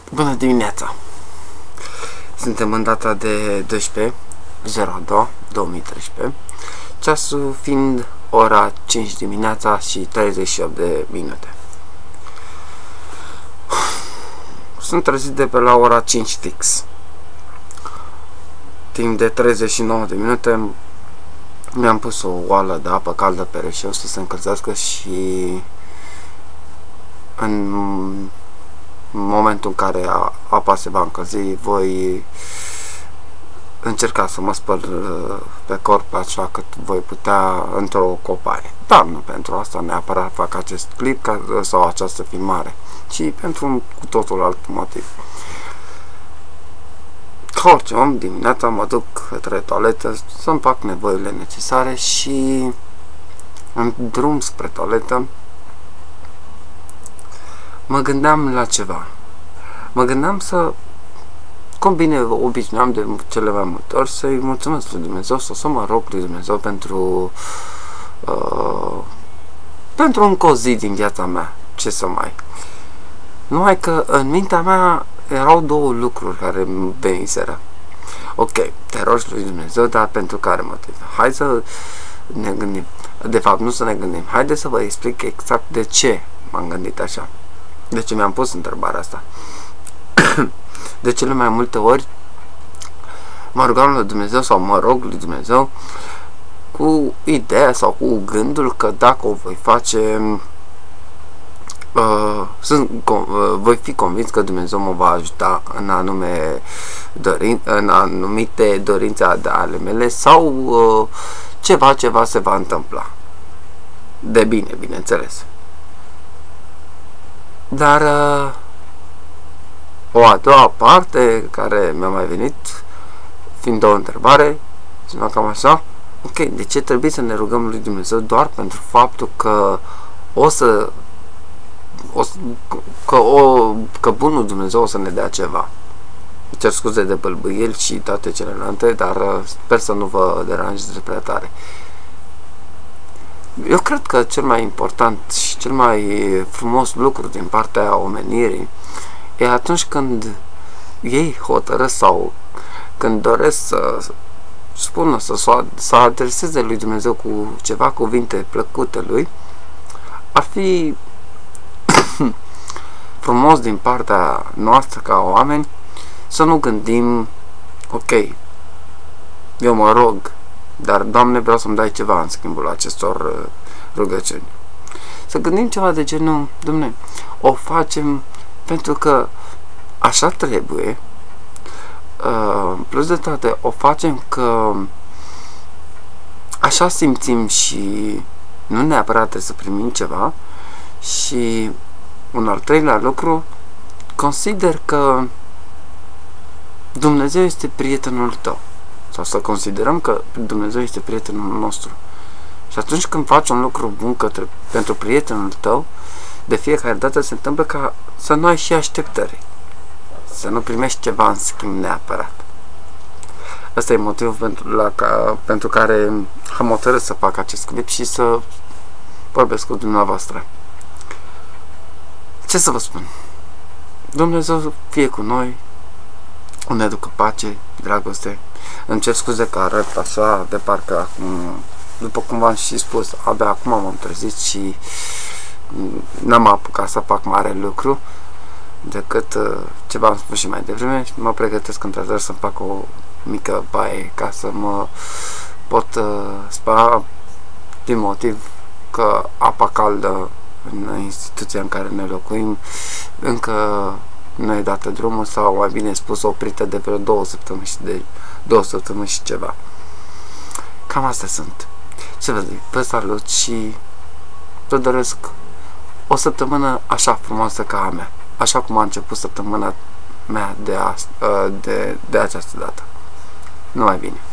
Bună dimineața! Suntem în data de 12/02/2013, ceasul fiind ora 5 dimineața și 38 de minute. Sunt trezit de pe la ora 5 fix. Timp de 39 de minute mi-am pus o oală de apă caldă pe reșeu să se încălzească și în momentul în care apa se va încălzi, voi încerca să mă spăl pe corp așa cât voi putea într-o copaie. Dar nu pentru asta neapărat fac acest clip sau această filmare, ci pentru un cu totul alt motiv. Ca orice om, dimineața mă duc către toaletă să-mi fac nevoile necesare și în drum spre toaletă mă gândeam la ceva. Mă gândeam să, cum bine obișnuiam de cele mai multe ori, să-i mulțumesc lui Dumnezeu sau să mă rog lui Dumnezeu pentru încă o zi din viața mea. Ce să mai... Numai că în mintea mea erau două lucruri care îmi veniseră. Ok, te rogi lui Dumnezeu, dar pentru care motiv? Hai să ne gândim. De fapt, nu să ne gândim. Haideți să vă explic exact de ce m-am gândit așa. De ce mi-am pus întrebarea asta. De cele mai multe ori mă rugam lui Dumnezeu sau mă rog lui Dumnezeu cu ideea sau cu gândul că dacă o voi face, voi fi convins că Dumnezeu mă va ajuta în anumite dorințe ale mele sau ceva se va întâmpla. De bine, bineînțeles. Dar o a doua parte care mi-a mai venit, fiind o întrebare, ceva cam așa, ok, de ce trebuie să ne rugăm lui Dumnezeu doar pentru faptul că că bunul Dumnezeu o să ne dea ceva? Cer scuze de bâlbâieli și toate celelalte, dar sper să nu vă deranjez prea tare. Eu cred că cel mai important și cel mai frumos lucru din partea omenirii e atunci când ei hotărăsc sau când doresc să spună, să adreseze lui Dumnezeu cu ceva cuvinte plăcute lui. Ar fi frumos din partea noastră ca oameni să nu gândim, ok, eu mă rog, dar Doamne, vreau să-mi dai ceva în schimbul acestor rugăciuni. Să gândim ceva de genul, Doamne, o facem pentru că așa trebuie, în plus de toate, o facem că așa simțim și nu neapărat trebuie să primim ceva. Și un al treilea lucru, consider că Dumnezeu este prietenul tău, sau să considerăm că Dumnezeu este prietenul nostru. Și atunci când faci un lucru bun pentru prietenul tău, de fiecare dată se întâmplă ca să nu ai și așteptări, să nu primești ceva în schimb neapărat. Ăsta e motivul pentru care am hotărât să fac acest clip și să vorbesc cu dumneavoastră. Ce să vă spun? Dumnezeu fie cu noi, ne aducă pace, dragoste. Îmi cer scuze că arăt așa, de parcă acum, după cum v-am și spus, abia acum m-am trezit și n-am apucat să fac mare lucru decât ce v-am spus și mai devreme. Mă pregătesc într-adevăr să fac o mică baie ca să mă pot spăla, din motiv că apa caldă în instituția în care ne locuim încă nu e dată drumul, sau mai bine spus oprită de vreo 2 săptămâni și ceva. Cam astea sunt. Ce vă zic, vă salut și vă doresc o săptămână așa frumoasă ca a mea, așa cum a început săptămâna mea de această dată. Numai bine!